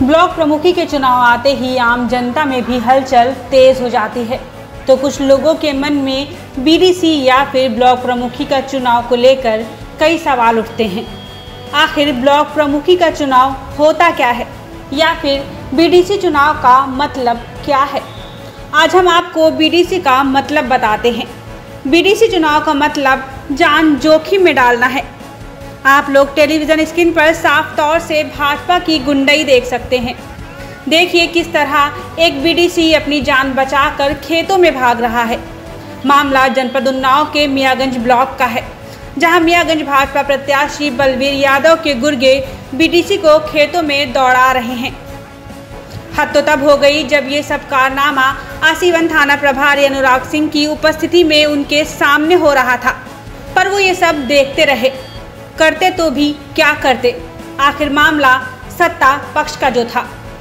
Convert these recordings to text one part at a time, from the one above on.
Block प्रमुखी के चुनाव आते ही आम जनता में भी हलचल तेज हो जाती है। तो कुछ लोगों के मन में बीडीसी या फिर ब्लॉक प्रमुखी का चुनाव को लेकर कई सवाल उठते हैं। आखिर ब्लॉक प्रमुखी का चुनाव होता क्या है या फिर बीडीसी चुनाव का मतलब क्या है? आज हम आपको बीडीसी का मतलब बताते हैं। बीडीसी चुनाव का मतलब जान जोखिम में डालना है। आप लोग टेलीविज़न स्क्रीन पर साफ तौर से भाजपा की गुंडई देख सकते हैं। देखिए किस तरह एक बीडीसी अपनी जान बचाकर खेतों में भाग रहा है। मामला जनपद उन्नाव के मियाँगंज ब्लॉक का है, जहां मियाँगंज भाजपा प्रत्याशी बलवीर यादव के गुर्गे बीडीसी को खेतों में दौड़ा रहे हैं। हद तो तब हो गई जब ये सब कारनामा आसीवन थाना प्रभारी अनुराग सिंह की उपस्थिति में उनके सामने हो रहा था, पर वो ये सब देखते रहे। करते तो भी क्या करते, आखिर मामला सत्ता पक्ष का जो था।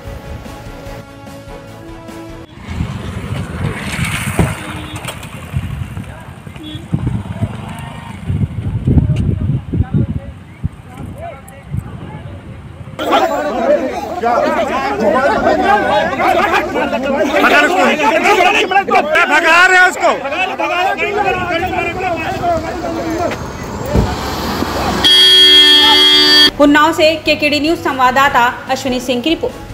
भगा रहे हैं उसको। उन्नाव से केकेडी न्यूज संवाददाता अश्विनी सिंह की रिपोर्ट।